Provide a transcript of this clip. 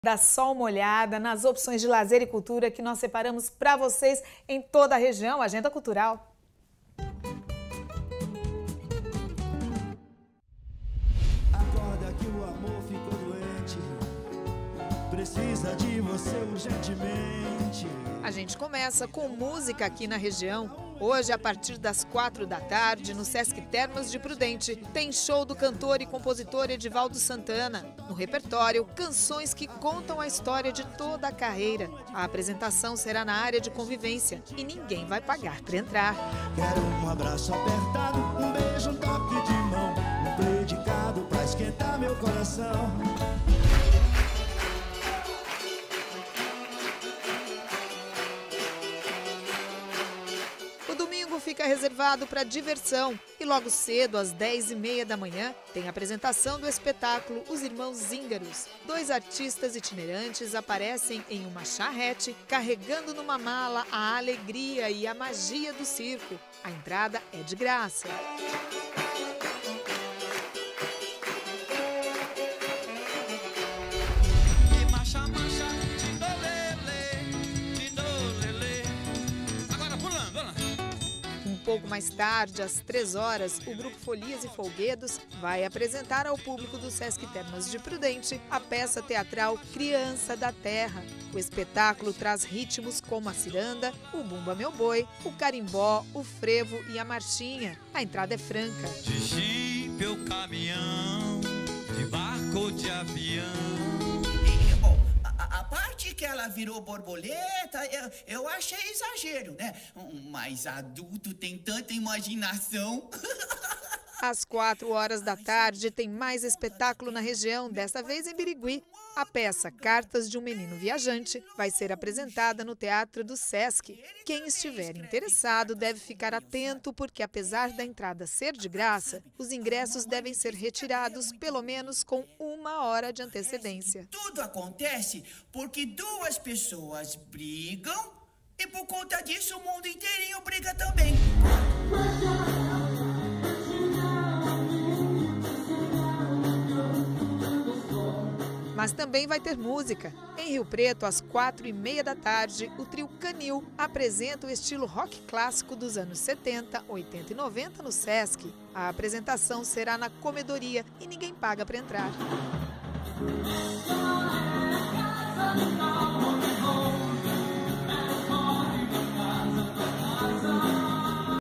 Dá só uma olhada nas opções de lazer e cultura que nós separamos para vocês em toda a região. Agenda Cultural. Acorda que o amor ficou doente, precisa de você urgentemente. A gente começa com música aqui na região. Hoje, a partir das 4 da tarde, no Sesc Termas de Prudente, tem show do cantor e compositor Edivaldo Santana. No repertório, canções que contam a história de toda a carreira. A apresentação será na área de convivência e ninguém vai pagar para entrar. Quero um abraço apertado, um beijo, um toque de mão, um predicado pra esquentar meu coração. O domingo fica reservado para diversão e logo cedo, às 10h30 da manhã, tem a apresentação do espetáculo Os Irmãos Zíngaros. 2 artistas itinerantes aparecem em uma charrete, carregando numa mala a alegria e a magia do circo. A entrada é de graça. Um pouco mais tarde, às 3 horas, o grupo Folias e Folguedos vai apresentar ao público do Sesc Termas de Prudente a peça teatral Criança da Terra. O espetáculo traz ritmos como a ciranda, o bumba meu boi, o carimbó, o frevo e a marchinha. A entrada é franca. De jipe ou caminhão, de barco ou de avião. A parte que ela virou borboleta, eu achei exagero, né? Mas adulto tem tanta imaginação. Às 4 horas da tarde tem mais espetáculo na região, desta vez em Birigui. A peça Cartas de um Menino Viajante vai ser apresentada no Teatro do Sesc. Quem estiver interessado deve ficar atento porque, apesar da entrada ser de graça, os ingressos devem ser retirados pelo menos com 1 hora de antecedência. Tudo acontece porque 2 pessoas brigam e por conta disso o mundo inteirinho briga também. Mas também vai ter música. Em Rio Preto, às 4h30 da tarde, o trio Canil apresenta o estilo rock clássico dos anos 70, 80 e 90 no Sesc. A apresentação será na comedoria e ninguém paga para entrar.